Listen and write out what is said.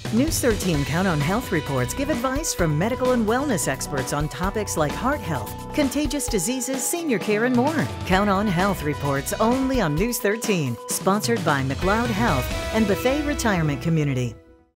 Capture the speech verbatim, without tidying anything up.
News thirteen Count on Health reports give advice from medical and wellness experts on topics like heart health, contagious diseases, senior care, and more. Count on Health reports only on News thirteen, sponsored by McLeod Health and Bethea Retirement Community.